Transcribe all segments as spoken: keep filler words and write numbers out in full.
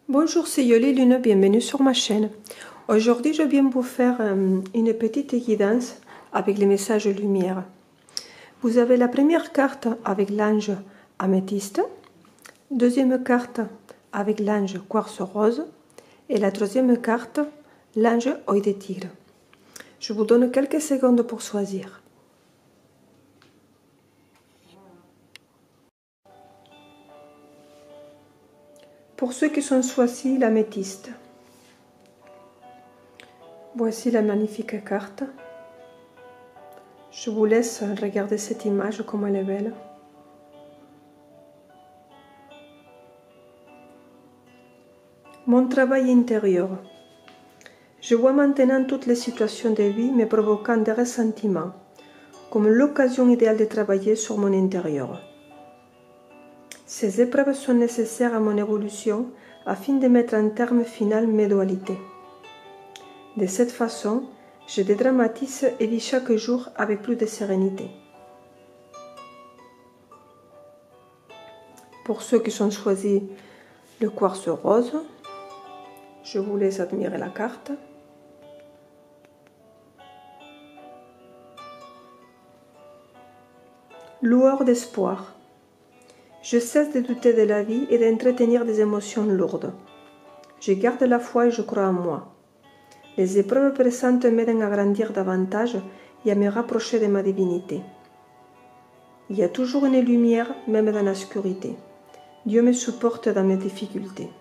Bonjour, c'est Yoli Lune, bienvenue sur ma chaîne. Aujourd'hui, je viens vous faire euh, une petite guidance avec les messages lumière. Vous avez la première carte avec l'ange améthyste, deuxième carte avec l'ange quartz rose et la troisième carte, l'ange œil de tigre. Je vous donne quelques secondes pour choisir. Pour ceux qui sont choisis l'améthyste, voici la magnifique carte. Je vous laisse regarder cette image comme elle est belle. Mon travail intérieur. Je vois maintenant toutes les situations de vie me provoquant des ressentiments, comme l'occasion idéale de travailler sur mon intérieur. Ces épreuves sont nécessaires à mon évolution afin de mettre un terme final mes dualités. De cette façon, je dédramatise et vis chaque jour avec plus de sérénité. Pour ceux qui sont choisis le quartz rose, je vous laisse admirer la carte. Lueur d'espoir. Je cesse de douter de la vie et d'entretenir des émotions lourdes. Je garde la foi et je crois en moi. Les épreuves présentes m'aident à grandir davantage et à me rapprocher de ma divinité. Il y a toujours une lumière, même dans l'obscurité. Dieu me supporte dans mes difficultés.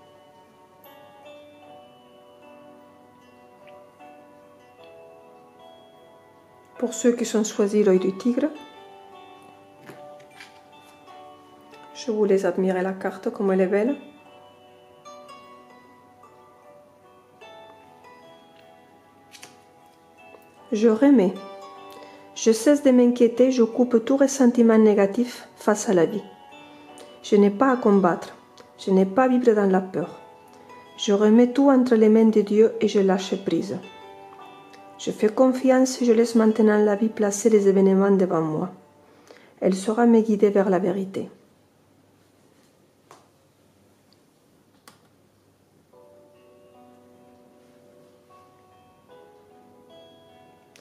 Pour ceux qui sont choisis l'œil du tigre, je vous laisse admirer la carte comme elle est belle. Je remets. Je cesse de m'inquiéter, je coupe tout ressentiment négatif face à la vie. Je n'ai pas à combattre, je n'ai pas à vivre dans la peur. Je remets tout entre les mains de Dieu et je lâche prise. Je fais confiance et je laisse maintenant la vie placer les événements devant moi. Elle saura me guider vers la vérité.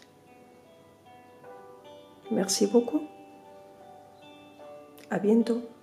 Merci beaucoup. À bientôt.